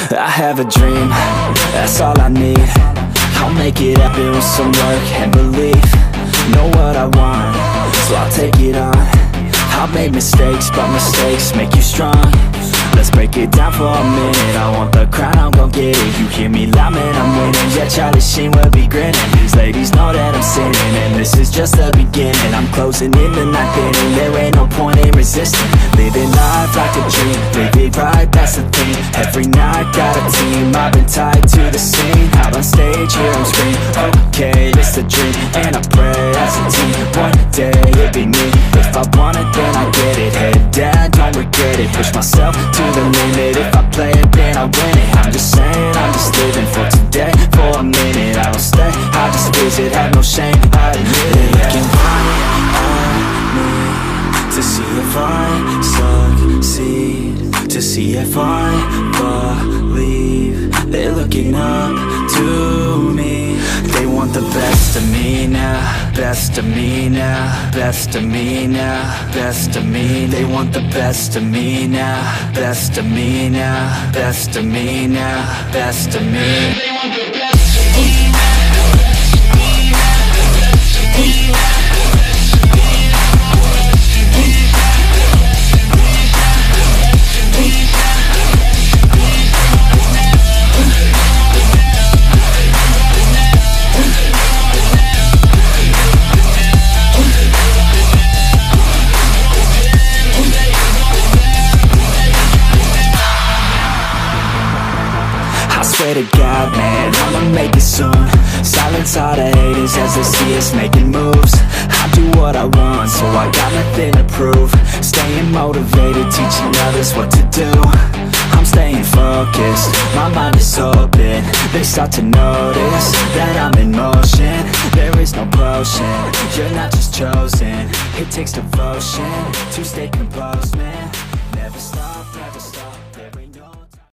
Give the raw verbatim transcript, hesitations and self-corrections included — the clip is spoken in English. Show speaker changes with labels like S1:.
S1: I have a dream, that's all I need. I'll make it happen with some work and belief. Know what I want, so I'll take it on. I've made mistakes, but mistakes make you strong. Let's break it down for a minute. I want the crown, I'm gon' get it. You hear me loud, man, I'm winning. Yeah, Charlie Sheen will be grinning. These ladies know that I'm sinning, and this is just the beginning. I'm closing in the ninth inning, there ain't no point in resisting. Living life like a dream, live it right, that's the thing. Every night, got a team, I've been tied to the scene. Out on stage, hear them scream, okay, it's a dream. And I pray as a team, one day it'll be me. If I want it, then I get it. Head down, don't regret it. Push myself to the limit. If I play it, then I win it. I'm just saying, I'm just living for today. For a minute, I don't stay, I just visit. Have no shame, I admit it. Looking right at me to see if I succeed, to see if I believe. They're looking up to me. They want the best of me now, best of me now, best of me now, best of me. They want the best of me now, best of me now, best of me now, best of me. They want the best of me now, best of me now, best of me now. Swear to God, man, I'ma make it soon. Silence all the haters as they see us making moves. I do what I want, so I got nothing to prove. Staying motivated, teaching others what to do. I'm staying focused, my mind is open. They start to notice that I'm in motion. There is no potion, you're not just chosen. It takes devotion to stay composed, man. Never stop, never stop.